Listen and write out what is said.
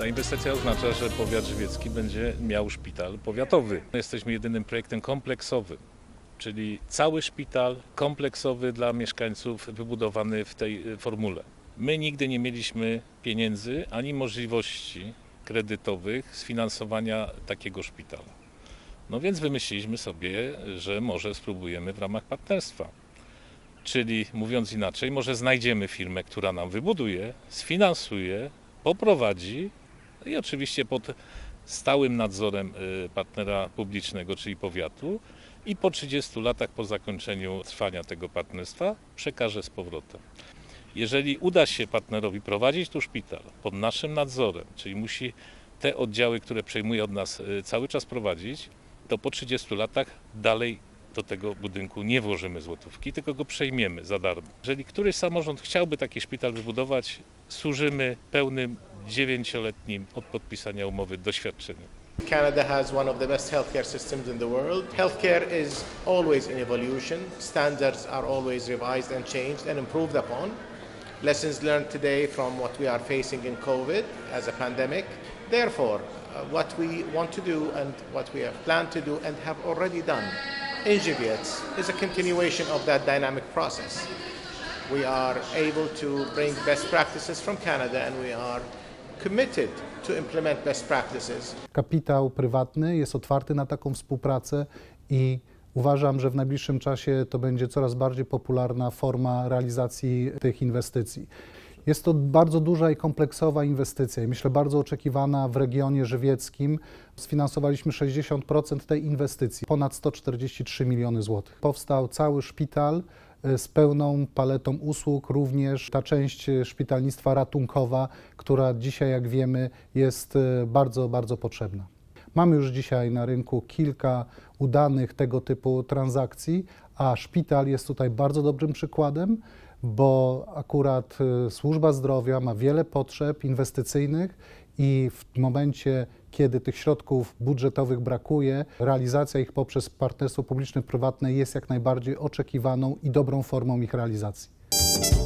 inwestycja oznacza, że powiat żywiecki będzie miał szpital powiatowy. Jesteśmy jedynym projektem kompleksowym, czyli cały szpital kompleksowy dla mieszkańców wybudowany w tej formule. My nigdy nie mieliśmy pieniędzy ani możliwości kredytowych sfinansowania takiego szpitala. No więc wymyśliliśmy sobie, że może spróbujemy w ramach partnerstwa. Czyli mówiąc inaczej, może znajdziemy firmę, która nam wybuduje, sfinansuje, poprowadzi i oczywiście pod stałym nadzorem partnera publicznego, czyli powiatu, i po 30 latach po zakończeniu trwania tego partnerstwa przekaże z powrotem. Jeżeli uda się partnerowi prowadzić tu szpital pod naszym nadzorem, czyli musi te oddziały, które przejmuje od nas, cały czas prowadzić, to po 30 latach dalej do tego budynku nie włożymy złotówki, tylko go przejmiemy za darmo. Jeżeli któryś samorząd chciałby taki szpital wybudować, służymy pełnym 9-letnim od podpisania umowy doświadczeniem. Canada has one of the best healthcare systems in the world. Healthcare is always in evolution. Standards are always revised and changed and improved upon. Lessons learned today from what we are facing in COVID as a pandemic. Therefore, what we want to do and what we have planned to do and have already done in Żywiec is a continuation of that dynamic process. We are able to bring best practices from Canada and we are committed to implement best practices. Kapitał prywatny jest otwarty na taką współpracę i uważam, że w najbliższym czasie to będzie coraz bardziej popularna forma realizacji tych inwestycji. Jest to bardzo duża i kompleksowa inwestycja i myślę bardzo oczekiwana w regionie żywieckim. Sfinansowaliśmy 60% tej inwestycji, ponad 143 miliony złotych. Powstał cały szpital z pełną paletą usług, również ta część szpitalnictwa ratunkowa, która dzisiaj, jak wiemy, jest bardzo, bardzo potrzebna. Mamy już dzisiaj na rynku kilka udanych tego typu transakcji, a szpital jest tutaj bardzo dobrym przykładem, bo akurat służba zdrowia ma wiele potrzeb inwestycyjnych i w momencie, kiedy tych środków budżetowych brakuje, realizacja ich poprzez partnerstwo publiczne-prywatne jest jak najbardziej oczekiwaną i dobrą formą ich realizacji.